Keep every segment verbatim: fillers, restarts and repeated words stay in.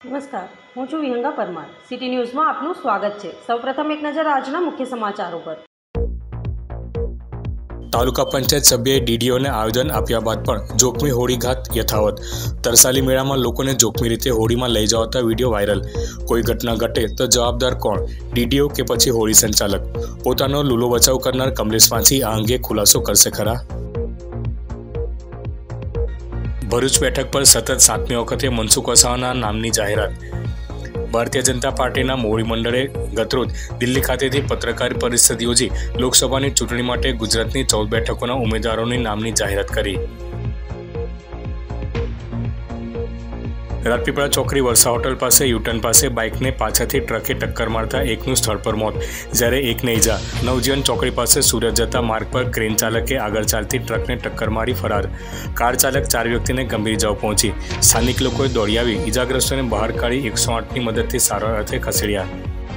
નમસ્કાર, હું છું વિહંગા પરમાર. સિટી ન્યૂઝમાં આપનું સ્વાગત છે. સૌપ્રથમ એક નજર આજના મુખ્ય સમાચારો પર. તાલુકા પંચાયત સભ્યએ ડીડીઓને આવેદન આપ્યા બાદ પણ જોખમી હોળીઘાત યથાવત. તરસાલી મેળામાં લોકોને જોખમી રીતે હોળીમાં લઈ જવાતા વિડીયો વાયરલ. કોઈ ઘટના ઘટે તો જવાબદાર કોણ, ડીડીઓ કે પછી હોળી સંચાલક? પોતાનો લૂલો બચાવ કરનાર કમલેશ માછી આ અંગે ખુલાસો કરશે ખરા? ભરૂચ બેઠક પર સતત સાતમી વખતે મનસુખ વસાવાના નામની જાહેરાત. ભારતીય જનતા પાર્ટીના મોવડી મંડળે ગતરોજ દિલ્હી ખાતેથી પત્રકાર પરિષદ યોજી લોકસભાની ચૂંટણી માટે ગુજરાતની ચૌદ બેઠકોના ઉમેદવારોની નામની જાહેરાત કરી. રાજપીપળા ચોકડી વરસા હોટલ પાસે યુટર્ન પાસે બાઇકને પાછળથી ટ્રકે ટક્કર મારતા એકનું સ્થળ પર મોત, જ્યારે એકને ઈજા. નવજીવન ચોકડી પાસે સુરત જતા માર્ગ પર ક્રેન ચાલકે આગળ ચાલતી ટ્રકને ટક્કર મારી ફરાર. કાર ચાલક ચાર વ્યક્તિને ગંભીર ઇજાઓ પહોંચી. સ્થાનિક લોકોએ દોડી આવી ઇજાગ્રસ્તોને બહાર કાઢી એકસો આઠની મદદથી સારવાર અર્થે ખસેડ્યા.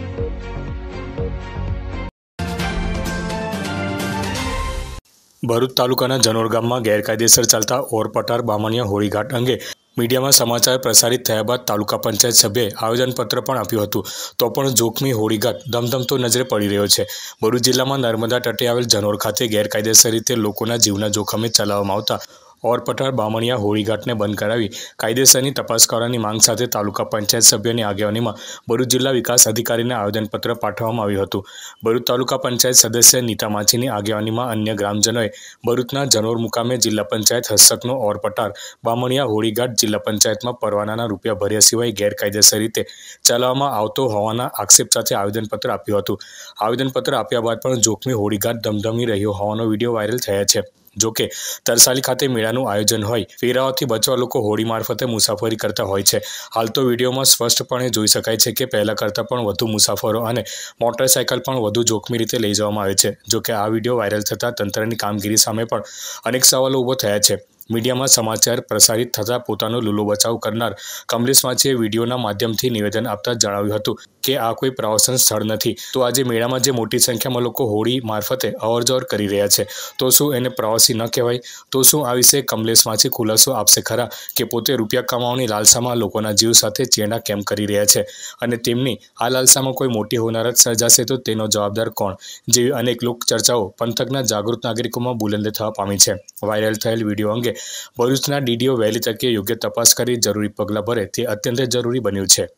ભરૂચ તાલુકાના જનોર ગામમાં ગેરકાયદેસર ચાલતા ઓરપટાર બામણિયા હોળીઘાટ અંગે મીડિયામાં સમાચાર પ્રસારિત થયા બાદ તાલુકા પંચાયત સભ્યએ આવેદનપત્ર પણ આપ્યું હતું. તો પણ જોખમી હોળીઘાટ ધમધમતો નજરે પડી રહ્યો છે. ભરૂચ જિલ્લામાં નર્મદા તટે આવેલ જનોર ખાતે ગેરકાયદેસર રીતે લોકોના જીવના જોખમે ચલાવવામાં આવતા ઓરપટાર બામણિયા હોળીઘાટને બંધ કરાવી કાયદેસરની તપાસ કરવાની માંગ સાથે તાલુકા પંચાયત સભ્યની આગેવાનીમાં ભરૂચ જિલ્લા વિકાસ અધિકારીને આવેદનપત્ર પાઠવવામાં આવ્યું હતું. ભરૂચ તાલુકા પંચાયત સદસ્ય નીતા માછીની આગેવાનીમાં અન્ય ગ્રામજનોએ ભરૂચના જનોર મુકામે જિલ્લા પંચાયત હસ્તકનો ઓરપટાર બામણિયા હોળીઘાટ જિલ્લા પંચાયતમાં પરવાનાના રૂપિયા ભર્યા સિવાય ગેરકાયદેસર રીતે ચલાવવામાં આવતો હોવાના આક્ષેપ સાથે આવેદનપત્ર આપ્યું હતું. આવેદનપત્ર આપ્યા બાદ પણ જોખમી હોળીઘાટ ધમધમી રહ્યો હોવાનો વિડીયો વાયરલ થયા છે. જોકે તરસાલી ખાતે મેળાનું આયોજન હોય, ફેરાઓથી બચવા લોકો હોળી મારફતે મુસાફરી કરતા હોય છે. હાલ તો વિડીયોમાં સ્પષ્ટપણે જોઈ શકાય છે કે પહેલા કરતાં પણ વધુ મુસાફરો અને મોટરસાયકલ પણ વધુ જોખમી રીતે લઈ જવામાં આવે છે. જોકે આ વિડીયો વાયરલ થતાં તંત્રની કામગીરી સામે પણ અનેક સવાલો ઊભો થયા છે. મીડિયામાં સમાચાર પ્રસારિત થતાં પોતાનો લૂલો બચાવ કરનાર કમલેશ માછીએ વિડીયોના માધ્યમથી નિવેદન આપતા જણાવ્યું હતું કે આ કોઈ પ્રવાસન સ્થળ નથી. તો આજે મેળામાં જે મોટી સંખ્યામાં લોકો હોળી મારફતે અવરજવર કરી રહ્યા છે, તો શું એને પ્રવાસી ન કહેવાય? તો શું આ વિશે કમલેશ માછી ખુલાસો આપશે ખરા કે પોતે રૂપિયા કમાવાની લાલસામાં લોકોના જીવ સાથે ચેડા કેમ કરી રહ્યા છે, અને તેમની આ લાલસામાં કોઈ મોટી હોનારત સર્જાશે તો તેનો જવાબદાર કોણ, જેવી અનેક લોક ચર્ચાઓ પંથકના જાગૃત નાગરિકોમાં બુલંદ થવા પામી છે. વાયરલ થયેલ વિડીયો અંગે ભરૂચના ડીડીઓ વહેલી તકે યોગ્ય તપાસ કરી જરૂરી પગલાં ભરે તે અત્યંત જરૂરી બન્યું છે.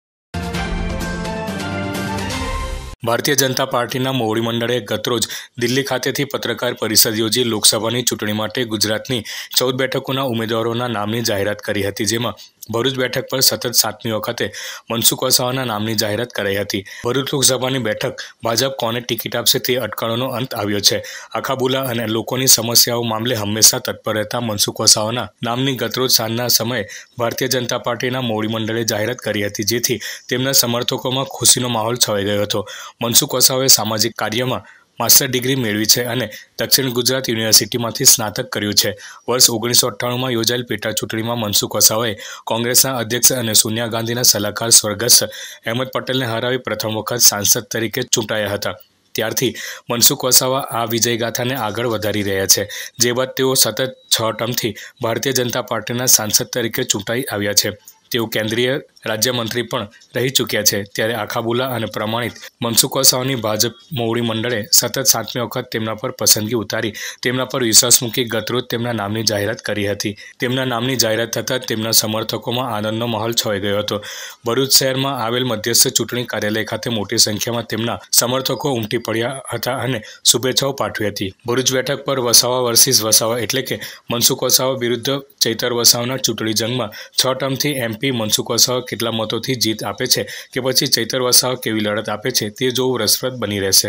ભારતીય જનતા પાર્ટીના મોવડી મંડળે ગતરોજ દિલ્હી ખાતેથી પત્રકાર પરિષદ યોજી લોકસભાની ચૂંટણી માટે ગુજરાતની ચૌદ બેઠકોના ઉમેદવારોના નામની જાહેરાત કરી હતી. જેમાં ભરૂચ બેઠક પર સતત સાતમી વખતે મનસુખ વસાવાના નામની જાહેરાત કરાઈ હતી. ભરૂચ લોકસભાની બેઠક ભાજપ કોને ટિકિટ આપશે તે અટકળોનો અંત આવ્યો છે. આખાબુલા અને લોકોની સમસ્યાઓ મામલે હંમેશા તત્પર રહેતા મનસુખ વસાવાના નામની ગતરોજ સાંજના સમયે ભારતીય જનતા પાર્ટીના મોવડી મંડળે જાહેરાત કરી હતી, જેથી તેમના સમર્થકોમાં ખુશીનો માહોલ છવાઈ ગયો હતો. મનસુખ વસાવાએ સામાજિક કાર્યમાં માસ્ટર ડિગ્રી મેળવી છે અને દક્ષિણ ગુજરાત યુનિવર્સિટીમાંથી સ્નાતક કર્યું છે. વર્ષ ઓગણીસો અઠ્ઠાણુંમાં યોજાયેલ પેટા ચૂંટણીમાં મનસુખ વસાવાએ કોંગ્રેસના અધ્યક્ષ અને સોનિયા ગાંધીના સલાહકાર સ્વર્ગસ્થ અહેમદ પટેલને હરાવી પ્રથમ વખત સાંસદ તરીકે ચૂંટાયા હતા. ત્યારથી મનસુખ વસાવા આ વિજયગાથાને આગળ વધારી રહ્યા છે. જે બાદ તેઓ સતત છ ટર્મથી ભારતીય જનતા પાર્ટીના સાંસદ તરીકે ચૂંટાઈ આવ્યા છે. તેઓ કેન્દ્રીય રાજ્યમંત્રી પણ રહી ચૂક્યા છે. ત્યારે આખાબુલા અને પ્રમાણિત મનસુખ વસાવાની ભાજપ મોવડી મંડળે સતત સાતમી વખત તેમના પર પસંદગી ઉતારી તેમના પર વિશ્વાસ મૂકી ગતરોજ તેમના નામની જાહેરાત કરી હતી. તેમના નામની જાહેરાત થતાં તેમના સમર્થકોમાં આનંદનો માહોલ છવાઈ ગયો હતો. ભરૂચ શહેરમાં આવેલ મધ્યસ્થ ચૂંટણી કાર્યાલય ખાતે મોટી સંખ્યામાં તેમના સમર્થકો ઉમટી પડ્યા હતા અને શુભેચ્છાઓ પાઠવી હતી. ભરૂચ બેઠક પર વસાવા વર્સિસ વસાવા એટલે કે મનસુખ વસાવા વિરુદ્ધ ચૈતર વસાવાના ચૂંટણી જંગમાં છ ટર્મથી એમપી મનસુખ વસાવા કેટલા મતોથી જીત આપે છે કે પછી ચૈતર વસાવા કેવી લડત આપે છે તે જોવું રસપ્રદ બની રહેશે.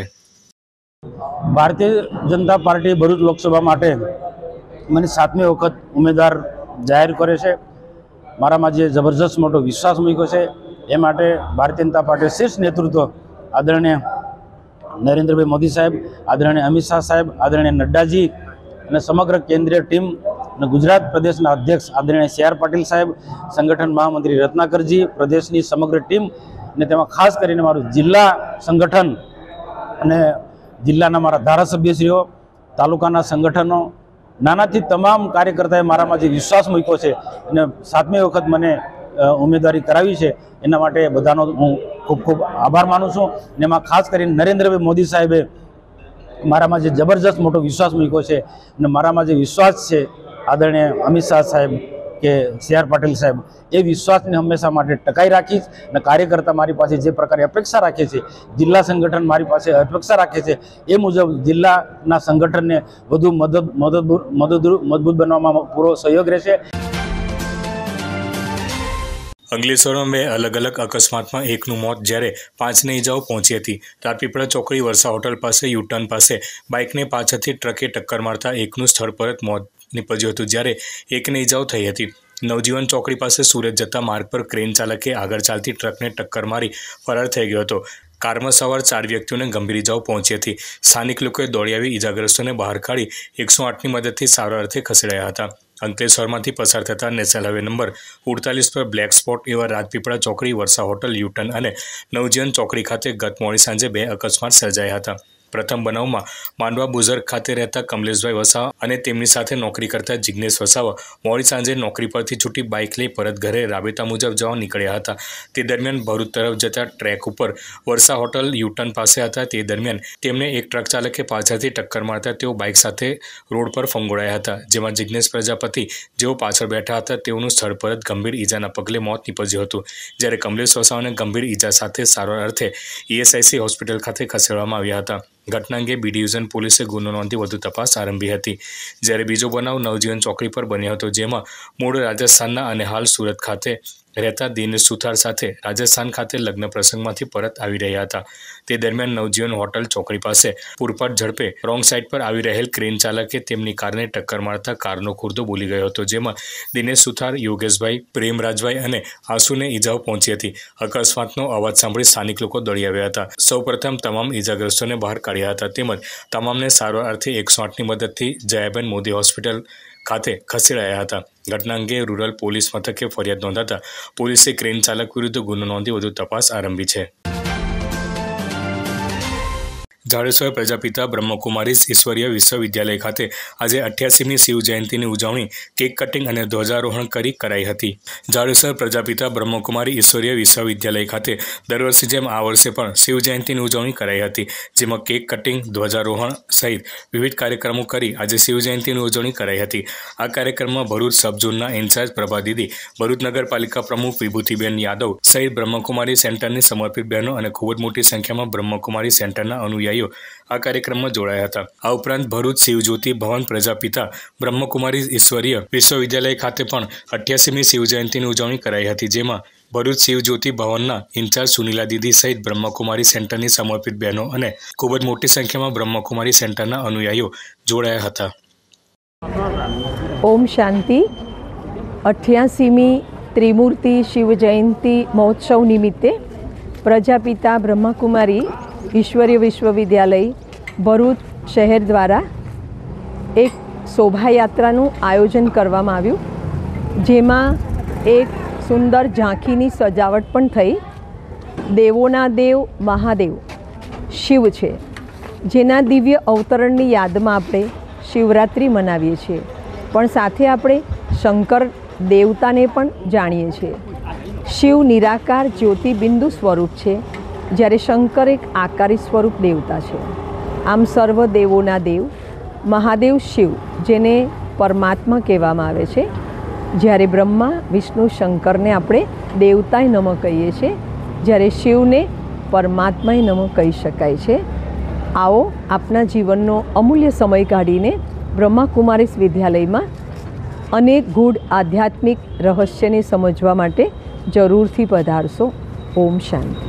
ભારતીય જનતા પાર્ટી ભરૂચ લોકસભા માટે મને સાતમી વખત ઉમેદવાર જાહેર કરે છે. મારામાં જે જબરજસ્ત મોટો વિશ્વાસ મૂક્યો છે એ માટે ભારતીય જનતા પાર્ટી શીર્ષ નેતૃત્વ આદરણીય નરેન્દ્રભાઈ મોદી સાહેબ, આદરણીય અમિત શાહ સાહેબ, આદરણીય નડ્ડાજી અને સમગ્ર કેન્દ્રીય ટીમ અને ગુજરાત પ્રદેશના અધ્યક્ષ આદરણીય સી આર પાટીલ સાહેબ, સંગઠન મહામંત્રી રત્નાકરજી, પ્રદેશની સમગ્ર ટીમ અને તેમાં ખાસ કરીને મારું જિલ્લા સંગઠન અને જિલ્લાના મારા ધારાસભ્યશ્રીઓ, તાલુકાના સંગઠનો, નાનાથી તમામ કાર્યકર્તાએ મારામાં જે વિશ્વાસ મૂક્યો છે અને સાતમી વખત મને ઉમેદવારી કરાવી છે એના માટે બધાનો હું ખૂબ ખૂબ આભાર માનું છું. અને એમાં ખાસ કરીને નરેન્દ્રભાઈ મોદી સાહેબે મારામાં જે જબરજસ્ત મોટો વિશ્વાસ મૂક્યો છે અને મારામાં જે વિશ્વાસ છે આદરણીય અમિત શાહ સાહેબ કે સી આર પાટીલ સાહેબ, એ વિશ્વાસને હંમેશા માટે ટકાઈ રાખીશ. અને કાર્યકર્તા મારી પાસે જે પ્રકારે અપેક્ષા રાખે છે, જિલ્લા સંગઠન મારી પાસે અપેક્ષા રાખે છે, એ મુજબ જિલ્લાના સંગઠનને વધુ મદદ મદદ મદદરૂપ મજબૂત બનાવવામાં પૂરો સહયોગ રહેશે. અંકલેશ્વરમાં બે અલગ અલગ અકસ્માતમાં એકનું મોત જ્યારે પાંચને ઈજાઓ પહોંચી હતી. રાજપીપળા ચોકડી વર્ષા હોટલ પાસે યુટર્ન પાસે બાઇકને પાછળથી ટ્રકે ટક્કર મારતા એકનું સ્થળ પર જ મોત નીપજ્યું હતું, જ્યારે એકને ઈજાઓ થઈ હતી. નવજીવન ચોકડી પાસે સુરત જતા માર્ગ પર ક્રેન ચાલકે આગળ ચાલતી ટ્રકને ટક્કર મારી ફરાર થઈ ગયો હતો. કારમાં સવાર ચાર વ્યક્તિઓને ગંભીર ઈજાઓ પહોંચી હતી. સ્થાનિક લોકોએ દોડી આવી ઈજાગ્રસ્તોને બહાર કાઢી એકસો આઠની મદદથી સારવાર અર્થે ખસેડાયા હતા. અંકલેશ્વરમાંથી પસાર થતા નેશનલ હાઈવે નંબર ઉડતાલીસ પર બ્લેક સ્પોટ એવા રાજપીપળા ચોકડી વર્ષા હોટલ યુટર્ન અને નવજીવન ચોકડી ખાતે ગત મોડી સાંજે બે અકસ્માત સર્જાયા હતા. પ્રથમ બનાવમાં માંડવા બુઝર્ગ ખાતે રહેતા કમલેશભાઈ વસાવા અને તેમની સાથે નોકરી કરતા જિગ્નેશ વસાવા મોડી સાંજે નોકરી પરથી છૂટી બાઇક લઈ પરત ઘરે રાબેતા મુજબ જવા નીકળ્યા હતા. તે દરમિયાન ભરૂચ તરફ જતા ટ્રેક ઉપર વર્ષા હોટલ યુટર્ન પાસે હતા. તે દરમિયાન તેમને એક ટ્રક ચાલકે પાછળથી ટક્કર મારતા તેઓ બાઇક સાથે રોડ પર ફંગોળાયા હતા, જેમાં જિગ્નેશ પ્રજાપતિ જેઓ પાછળ બેઠા હતા તેઓનું સ્થળ પર જ ગંભીર ઈજાના પગલે મોત નીપજ્યું હતું, જ્યારે કમલેશ વસાવાને ગંભીર ઈજા સાથે સારવાર અર્થે E S I C hospital ખાતે ખસેડવામાં આવ્યા હતા. ઘટના અંગે બી ડિવિઝન પોલીસે ગુનો નોંધી વધુ તપાસ આરંભી હતી. જ્યારે બીજો બનાવ નવજીવન ચોકડી પર બન્યો હતો, જેમાં મૂળ રાજસ્થાનના અને હાલ સુરત ખાતે રહેતા દિનેશ સુથાર સાથે રાજસ્થાન ખાતે લગ્ન પ્રસંગમાંથી પરત આવી રહ્યા હતા. તે દરમિયાન નવજીવન હોટલ ચોકડી પાસે પૂરપાટ ઝડપે રોંગ સાઈડ પર આવી રહેલ ક્રેન ચાલકે તેમની કારને ટક્કર મારતા કારનો ખુરદો બોલી ગયો હતો, જેમાં દિનેશ સુથાર, યોગેશભાઈ, પ્રેમરાજભાઈ અને આંસુને ઈજાઓ પહોંચી હતી. અકસ્માતનો અવાજ સાંભળી સ્થાનિક લોકો દોડી આવ્યા હતા. સૌપ્રથમ તમામ ઈજાગ્રસ્તોને બહાર કાઢ્યા હતા, તેમજ તમામને સારવાર અર્થે એકસો આઠની મદદથી જયાબેન મોદી હોસ્પિટલ ખાતે ખસેડાયા હતા. ઘટના અંગે રૂરલ પોલીસ મથકે ફરિયાદ નોંધાતા પોલીસે ક્રેન ચાલક વિરુદ્ધ ગુનો નોંધી વધુ તપાસ આરંભી છે. જાડેશ્વર પ્રજાપિતા બ્રહ્મકુમારીઝ ઈશ્વરીય વિશ્વવિદ્યાલય ખાતે આજે અઠ્યાસીમી શિવ જયંતિની ઉજવણી કેક કટિંગ અને ધ્વજારોહણ કરી કરાઈ હતી. જાડેશ્વર પ્રજાપિતા બ્રહ્મકુમારી ઈશ્વરીય વિશ્વવિદ્યાલય ખાતે દર વર્ષે જેમ આ વર્ષે પણ શિવ જયંતિની ઉજવણી કરાઈ હતી, જેમાં કેક કટિંગ, ધ્વજારોહણ સહિત વિવિધ કાર્યક્રમો કરી આજે શિવ જયંતિની ઉજવણી કરાઈ હતી. આ કાર્યક્રમમાં ભરૂચ સબ ઝોનના ઇન્ચાર્જ પ્રભા દીદી, ભરૂચ નગરપાલિકા પ્રમુખ વિભૂતિબેન યાદવ સહિત બ્રહ્મકુમારી સેન્ટરની સમર્પિત બહેનો અને ખૂબ જ મોટી સંખ્યામાં બ્રહ્મકુમારી સેન્ટરના અનુયાયીઓ આ કાર્યક્રમમાં જોડાયા હતા. આ ઉપરાંત ભરૂચ શિવજ્યોતિ ભવન પ્રજાપિતા બ્રહ્મકુમારી ઈશ્વરીય વિશ્વવિદ્યાલય ખાતે પણ અઠ્યાસીમી શિવજયંતિની ઉજવણી કરાઈ હતી, જેમાં ભરૂચ શિવજ્યોતિ ભવનના ઇન્ચાર્જ સુનીલા દીદી સહિત બ્રહ્મકુમારી સેન્ટરની સમર્પિત બહેનો અને ખૂબ જ મોટી સંખ્યામાં બ્રહ્મકુમારી સેન્ટરના અનુયાયીઓ જોડાયા હતા. ઓમ શાંતિ. અઠ્યાસીમી ત્રિમૂર્તિ શિવ જયંતિ મહોત્સવ નિમિત્તે પ્રજાપિતા બ્રહ્મકુમારી ઈશ્વરીય વિશ્વવિદ્યાલય ભરૂચ શહેર દ્વારા એક શોભાયાત્રાનું આયોજન કરવામાં આવ્યું, જેમાં એક સુંદર ઝાંખીની સજાવટ પણ થઈ. દેવોના દેવ મહાદેવ શિવ છે, જેના દિવ્ય અવતરણની યાદમાં આપણે શિવરાત્રિ મનાવીએ છીએ, પણ સાથે આપણે શંકર દેવતાને પણ જાણીએ છીએ. શિવ નિરાકાર જ્યોતિબિંદુ સ્વરૂપ છે, જ્યારે શંકર એક આકારી સ્વરૂપ દેવતા છે. આમ સર્વ દેવોના દેવ મહાદેવ શિવ, જેને પરમાત્મા કહેવામાં આવે છે, જ્યારે બ્રહ્મા, વિષ્ણુ, શંકરને આપણે દેવતાય નમઃ કહીએ છીએ, જ્યારે શિવને પરમાત્માય નમઃ કહી શકાય છે. આવો આપના જીવનનો અમૂલ્ય સમય કાઢીને બ્રહ્માકુમારીઝ વિદ્યાલયમાં અનેક ગૂઢ આધ્યાત્મિક રહસ્યને સમજવા માટે જરૂરથી પધારશો. ઓમ શાંતિ.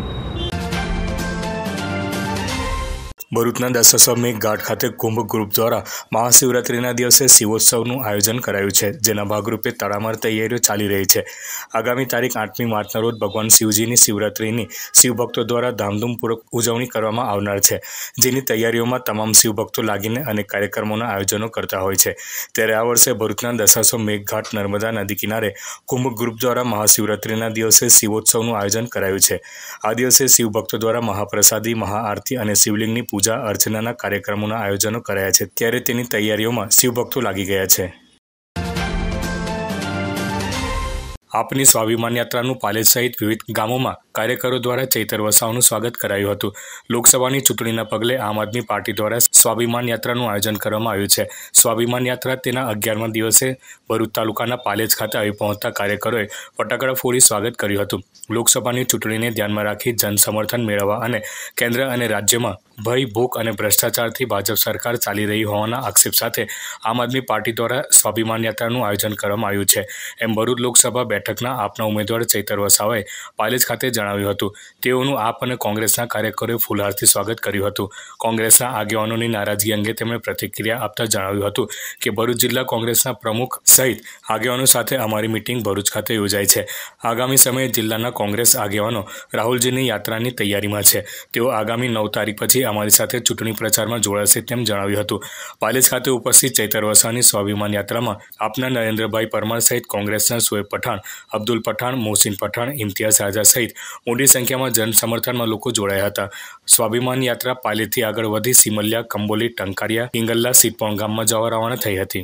ભરૂચના દશાશ્વમેઘ ઘાટ ખાતે કુંભ ગ્રુપ દ્વારા મહાશિવરાત્રિના દિવસે શિવોત્સવનું આયોજન કરાયું છે, જેના ભાગરૂપે તડામાર તૈયારીઓ ચાલી રહી છે. આગામી તારીખ આઠમી માર્ચના રોજ ભગવાન શિવજીની શિવરાત્રિની શિવભક્તો દ્વારા ધામધૂમપૂર્વક ઉજવણી કરવામાં આવનાર છે, જેની તૈયારીઓમાં તમામ શિવભક્તો લાગીને અનેક કાર્યક્રમોના આયોજનો કરતા હોય છે. ત્યારે આ વર્ષે ભરૂચના દશાશ્વમેઘ ઘાટ નર્મદા નદી કિનારે કુંભ ગ્રુપ દ્વારા મહાશિવરાત્રિના દિવસે શિવોત્સવનું આયોજન કરાયું છે. આ દિવસે શિવભક્તો દ્વારા મહાપ્રસાદી, મહાઆરતી અને શિવલિંગની પૂજા અર્ચનાના કાર્યક્રમોના આયોજનો કરાયા છે, ત્યારે તેની તૈયારીઓમાં શિવભક્તો લાગી ગયા છે. આપની સ્વાભિમાન યાત્રાનું પાલેજ સહિત વિવિધ ગામોમાં કાર્યકરો દ્વારા ચૈતર વસાવાનું સ્વાગત કરાયું હતું। લોકસભાની ચૂંટણીના પગલે આમ આદમી પાર્ટી દ્વારા સ્વાભિમાન યાત્રાનું આયોજન કરવામાં આવ્યું છે। સ્વાભિમાન યાત્રા તેના અગિયારમા દિવસે ભરૂચ તાલુકાના પાલેજ ખાતે આવી પહોંચતા કાર્યકરોએ ફટાકડા ફોડી સ્વાગત કર્યું હતું। લોકસભાની ચૂંટણીને ધ્યાનમાં રાખી જન સમર્થન મેળવવા અને કેન્દ્ર અને રાજ્યમાં ભય, ભૂખ અને ભ્રષ્ટાચારથી ભાજપ સરકાર ચાલી રહી હોવાના આક્ષેપ સાથે આમ આદમી પાર્ટી દ્વારા સ્વાભિમાન યાત્રાનું આયોજન કરવામાં આવ્યું છે, એમ ભરૂચ લોકસભા બેઠકના આપના ઉમેદવાર ચૈતર વસાવાએ પાલેજ ખાતે જણાવ્યું હતું। તેઓનું આપ અને કોંગ્રેસના કાર્યકરોએ ફૂલહારથી સ્વાગત કર્યું હતું। કોંગ્રેસના આગેવાનોની નારાજગી અંગે તેમણે પ્રતિક્રિયા આપતા જણાવ્યું હતું કે ભરૂચ જિલ્લા કોંગ્રેસના પ્રમુખ સહિત આગેવાનો સાથે અમારી મિટિંગ ભરૂચ ખાતે યોજાઈ છે। આગામી સમયે જિલ્લાના કોંગ્રેસ આગેવાનો રાહુલજીની યાત્રાની તૈયારીમાં છે। તેઓ આગામી નવ તારીખ પછી અમારી સાથે ચૂંટણી પ્રચારમાં જોડાશે તેમ જણાવ્યું હતું। પાલેજ ખાતે ઉપસ્થિત ચૈતર વસાવાની સ્વાભિમાન યાત્રામાં આપના નરેન્દ્રભાઈ પરમાર સહિત કોંગ્રેસના સુએબ પઠાણ, અબ્દુલ પઠાણ, મોહસિન પઠાણ, ઇમ્તિયાઝ રાજા સહિત મોટી સંખ્યામાં જન સમર્થનમાં લોકો જોડાયા હતા। સ્વાભિમાન યાત્રા પાલેજથી આગળ વધી સિમલિયા, કંબોલી, ટંકારિયા, પિંગલ્લા, સિટપોણ ગામમાં જવા રવાના થઈ હતી।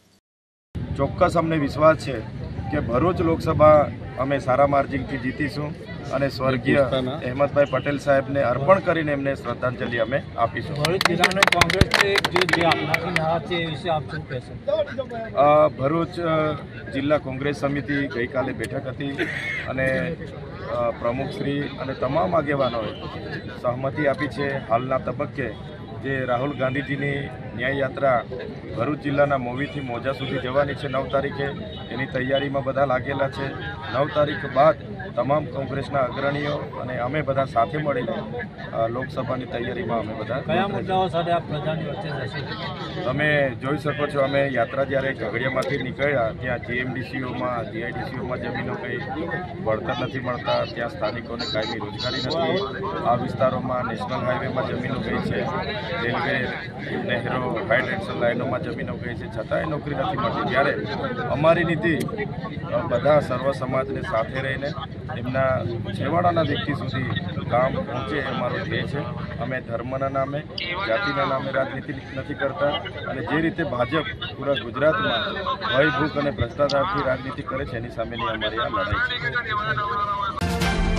ચોક્કસ અમને વિશ્વાસ છે કે ભરૂચ લોકસભા અમે સારા માર્જિનથી જીતીશું અને સ્વર્ગીય અહેમદભાઈ પટેલ સાહેબને અર્પણ કરીને એમને શ્રદ્ધાંજલિ અમે આપીશું। ભરૂચ જિલ્લાનો કોંગ્રેસથી જે આપનાથી નારાજ છે એ વિશે આપ શું કહેશો? ભરૂચ જિલ્લા કોંગ્રેસ સમિતિ ગઈકાલે બેઠક હતી અને પ્રમુખશ્રી અને તમામ આગેવાનોએ સહમતિ આપી છે। હાલના તબક્કે જે રાહુલ ગાંધીજીની ન્યાય યાત્રા ભરૂચ જિલ્લાના મોવીથી મોજા સુધી જવાની છે નવ તારીખે, એની તૈયારીમાં બધા લાગેલા છે। નવ તારીખ બાદ તમામ કોંગ્રેસના અગ્રણીઓ અને અમે બધા સાથે મળીને લોકસભાની તૈયારીમાં અમે બધા કયા મુદ્દાઓ સાથે આપ પ્રજાની વચ્ચે જશે? તમે જોઈ શકો છો, અમે યાત્રા જ્યારે ઝઘડિયામાંથી નીકળ્યા ત્યાં જીએમડીસીઓમાં, જીઆઈડીસીઓમાં જમીનો કંઈ વળતર નથી મળતા, ત્યાં સ્થાનિકોને કાયમી રોજગારી નથી। આ વિસ્તારોમાં નેશનલ હાઈવેમાં જમીનો ગઈ છે, રેલવે, નહેરો, હાઈ ટેન્શન લાઈનોમાં જમીનો ગઈ છે, છતાંય નોકરી નથી મળતી। ત્યારે અમારી નીતિ બધા સર્વ સમાજને સાથે રહીને એમના છેવાડાના વ્યક્તિ સુધી કામ પહોંચે એ અમારો ધ્યેય છે। અમે ધર્મના નામે, જાતિના નામે રાજનીતિ નથી કરતા અને જે રીતે ભાજપ પૂરા ગુજરાતમાં ભય, ભૂખ અને ભ્રષ્ટાચારથી રાજનીતિ કરે છે એની સામેની અમારી આ લડાઈ છે।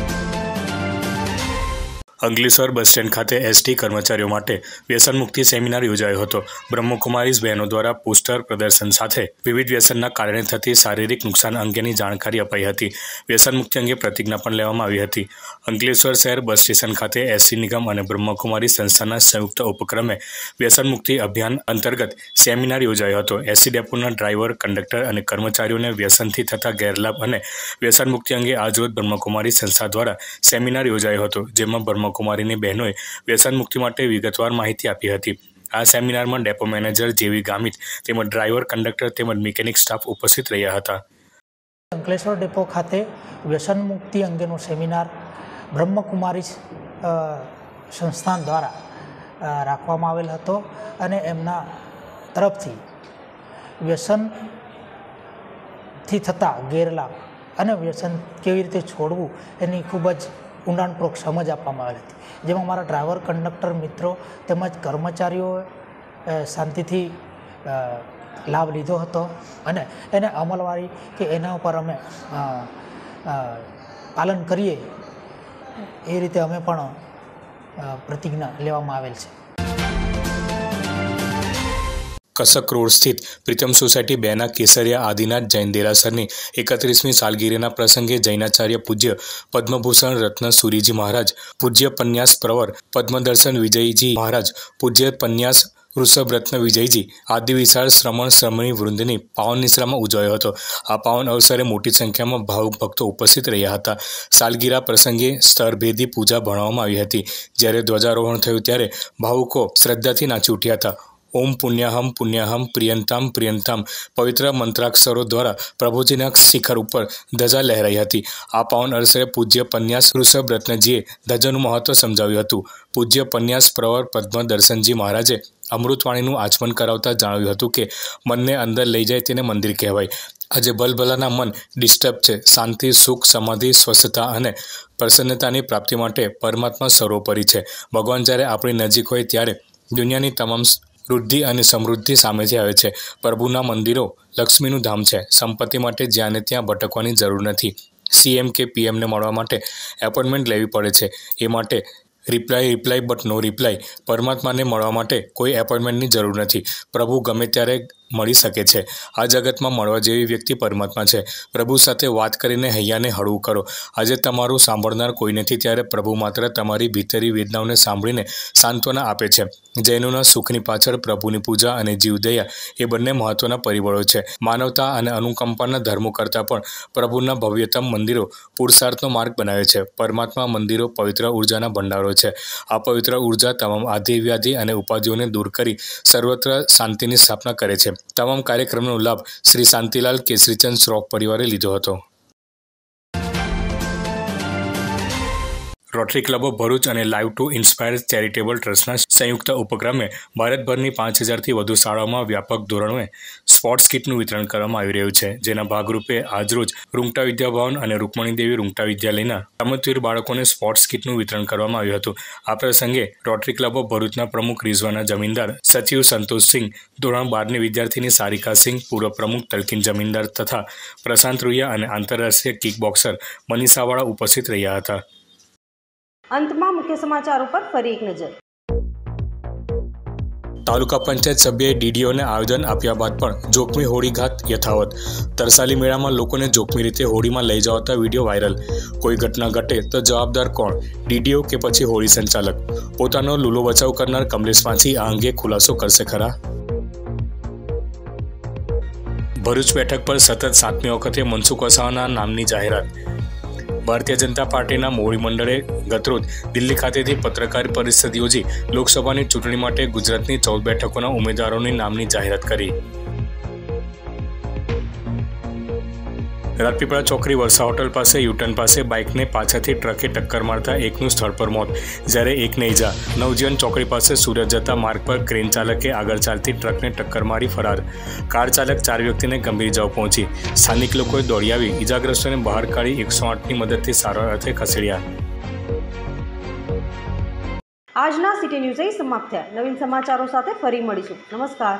અંકલેશ્વર બસ સ્ટેન્ડ ખાતે એસટી કર્મચારીઓ માટે વ્યસન મુક્તિ સેમિનાર યોજાયો હતો। બ્રહ્મકુમારીઝ બહેનો દ્વારા પોસ્ટર પ્રદર્શન સાથે વિવિધ વ્યસનના કારણે થતી શારીરિક નુકસાન અંગેની જાણકારી અપાઈ હતી। વ્યસન મુક્તિ અંગે પ્રતિજ્ઞા પણ લેવામાં આવી હતી। અંકલેશ્વર શહેર બસ સ્ટેશન ખાતે એસટી નિગમ અને બ્રહ્મકુમારી સંસ્થાના સંયુક્ત ઉપક્રમે વ્યસન મુક્તિ અભિયાન અંતર્ગત સેમિનાર યોજાયો હતો। એસટી ડેપોના ડ્રાઈવર, કંડક્ટર અને કર્મચારીઓને વ્યસનથી થતા ગેરલાભ અને વ્યસન મુક્તિ અંગે આજરોજ બ્રહ્મકુમારી સંસ્થા દ્વારા સેમિનાર યોજાયો હતો, જેમાં બ્રહ્મ કુમારીની બહેનોએ વ્યસન મુક્તિ માટે વિગતવાર માહિતી આપી હતી। આ સેમિનારમાં ડેપો મેનેજર જેવી ગામિત તેમજ ડ્રાઈવર, કંડક્ટર તેમજ મિકેનિક સ્ટાફ ઉપસ્થિત રહ્યા હતા। અંકલેશ્વર ડેપો ખાતે વ્યસન મુક્તિ અંગેનો સેમિનાર બ્રહ્મકુમારી સંસ્થાન દ્વારા રાખવામાં આવેલ હતો અને એમના તરફથી વ્યસનથી થતા ગેરલાભ અને વ્યસન કેવી રીતે છોડવું એની ખૂબ જ ઊંડાણપૂર્વક સમજ આપવામાં આવેલી હતી, જેમાં મારા ડ્રાઈવર, કંડક્ટર મિત્રો તેમજ કર્મચારીઓએ શાંતિથી લાભ લીધો હતો અને એને અમલવારી કે એના ઉપર અમે પાલન કરીએ એ રીતે અમે પણ પ્રતિજ્ઞા લેવામાં આવેલ છે। કસક રોડ સ્થિત પ્રીતમ સોસાયટી બેના કેસરિયા આદિનાથ જૈન દેરાસરની એકત્રીસમી સાલગીરીના પ્રસંગે જૈનાચાર્ય પૂજ્ય પદ્મભૂષણ રત્ન સુરીજી મહારાજ, પૂજ્ય પન્યાસ પ્રવર પદ્મદર્શન વિજયજી મહારાજ, પૂજ્ય પન્યાસ વૃષભ રત્ન વિજયજી આદિ વિશાળ શ્રમણ શ્રમણી વૃંદની પાવન નિશ્રામાં ઉજવાયો હતો। આ પાવન અવસરે મોટી સંખ્યામાં ભાવુક ભક્તો ઉપસ્થિત રહ્યા હતા। સાલગીરા પ્રસંગે સ્તરભેદી પૂજા ભણવામાં આવી હતી। જ્યારે ધ્વજારોહણ થયું ત્યારે ભાવુકો શ્રદ્ધાથી નાચી ઉઠ્યા હતા। ઓમ પુણ્યાહમ પુણ્યાહમ પ્રિયંતામ પ્રિયંતામ પવિત્ર મંત્રાક્ષરો દ્વારા પ્રભુજીના શિખર ઉપર ધજા લહેરાઈ હતી। આ પાવન અવસરે પૂજ્ય પન્યાસ વૃષભ રત્નજીએ ધજાનું મહત્વ સમજાવ્યું હતું। પૂજ્ય પન્યાસ પ્રવર પદ્મદર્શનજી મહારાજે અમૃતવાણીનું આચમન કરાવતા જણાવ્યું હતું કે મનને અંદર લઈ જાય તેને મંદિર કહેવાય। આજે ભલભલાના મન ડિસ્ટર્બ છે। શાંતિ, સુખ, સમાધિ, સ્વસ્થતા અને પ્રસન્નતાની પ્રાપ્તિ માટે પરમાત્મા સર્વોપરી છે। ભગવાન જ્યારે આપણી નજીક હોય ત્યારે દુનિયાની તમામ વૃદ્ધિ અને સમૃદ્ધિ સામેથી આવે છે. પ્રભુના મંદિરો લક્ષ્મીનું ધામ છે. સંપત્તિ માટે જ્યાં ને ત્યાં ભટકવાની જરૂર નથી. સીએમ કે પીએમને મળવા માટે એપોઇન્ટમેન્ટ લેવી પડે છે. એ માટે reply reply but no reply. પરમાત્માને મળવા માટે કોઈ એપોઇન્ટમેન્ટની જરૂર નથી. પ્રભુ ગમે ત્યારે મળી શકે છે. આ જગતમાં મળવા જેવી વ્યક્તિ પરમાત્મા છે. પ્રભુ સાથે વાત કરીને હૈયાને હળવું કરો. આજે તમારું સાંભળનાર કોઈ નથી, ત્યારે પ્રભુ માત્ર તમારી ભીતરી વેદનાઓને સાંભળીને સાંત્વના આપે છે. જૈનોના સુખની પાછળ પ્રભુની પૂજા અને જીવદયા એ બંને મહત્વના પરિબળો છે. માનવતા અને અનુકંપાના ધર્મો કરતાં પણ પ્રભુના ભવ્યતમ મંદિરો પુરુષાર્થનો માર્ગ બનાવે છે. પરમાત્મા મંદિરો પવિત્ર ઉર્જાના ભંડારો છે. આ પવિત્ર ઉર્જા તમામ આધિ વ્યાધિ અને ઉપાધિઓને દૂર કરી સર્વત્ર શાંતિની સ્થાપના કરે છે. તમામ કાર્યક્રમનો લાભ શ્રી શાંતિલાલ કેસરીચંદ શ્રોફ પરિવારે લીધો હતો. રોટરી ક્લબ ઓફ ભરૂચ અને લાઈવ ટુ ઇન્સ્પાયર ચેરિટેબલ ટ્રસ્ટના સંયુક્ત ઉપક્રમે ભારતભરની પાંચ હજારથી વધુ શાળાઓમાં વ્યાપક ધોરણે સ્પોર્ટ્સ કિટનું વિતરણ કરવામાં આવી રહ્યું છે. જેના ભાગરૂપે આજરોજ રૂંગટા વિદ્યાભવન અને રૂકમણી દેવી રૂંગટા વિદ્યાલયના રમતવીર બાળકોને સ્પોર્ટ્સ કિટનું વિતરણ કરવામાં આવ્યું હતું. આ પ્રસંગે રોટરી ક્લબ ઓફ ભરૂચના પ્રમુખ રિઝવાના જમીનદાર, સચિવ સંતોષસિંહ, ધોરણ બારની વિદ્યાર્થીની સારિકા સિંહ, પૂર્વ પ્રમુખ તલકીન જમીનદાર તથા પ્રશાંત રૂયા અને આંતરરાષ્ટ્રીય કિક બોક્સર મનીષાવાળા ઉપસ્થિત રહ્યા હતા. અંતમાં મુખ્ય સમાચાર ઉપર ફરી એક નજર. તાલુકા પંચાયત સભ્યએ ડીડીઓને આવેદન આપ્યા બાદ પણ જોખમી હોળી ઘાટ યથાવત. તરસાલી મેળામાં લોકોને જોખમી રીતે હોળીમાં લઈ જવાતા વિડીયો વાયરલ. કોઈ ઘટના ઘટે તો જવાબદાર કોણ? ડીડીઓ કે પછી હોળી સંચાલક? પોતાનો લૂલો બચાવ કરનાર કમલેશ પાંચી આ અંગે ખુલાસો કરશે ખરા? ભરૂચ બેઠક પર સતત સાતમી વખતે મનસુખ વસાવાના નામની જાહેરાત. ભારતીય જનતા પાર્ટીના મોવડી મંડળે ગતરોજ દિલ્હી ખાતેથી પત્રકાર પરિષદ યોજી લોકસભાની ચૂંટણી માટે ગુજરાતની ચૌદ બેઠકોના ઉમેદવારોની નામની જાહેરાત કરી. રાજપીપળા ચોકડી વર્ષા હોટલ પાસે યુટર્ન પાસે બાઇકને પાછળથી ટ્રકે ટક્કર મારતા એકનું સ્થળ પર મોત, જ્યારે એકને ઈજા. નવજીવન ચોકડી પાસે સુરત જતા માર્ગ પર ક્રેન ચાલકે આગળ ચાલતી ટ્રકને ટક્કર મારી ફરાર. કાર ચાલક ચાર વ્યક્તિને ગંભીર ઇજાઓ પહોંચી. સ્થાનિક લોકોએ દોડી આવી ઇજાગ્રસ્તોને બહાર કાઢી એકસો આઠની મદદથી સારવાર અર્થે ખસેડ્યા. આજના સિટી ન્યૂઝ અહીં સમાપ્ત થયા. નવીન સમાચારો સાથે ફરી મળીશું. નમસ્કાર.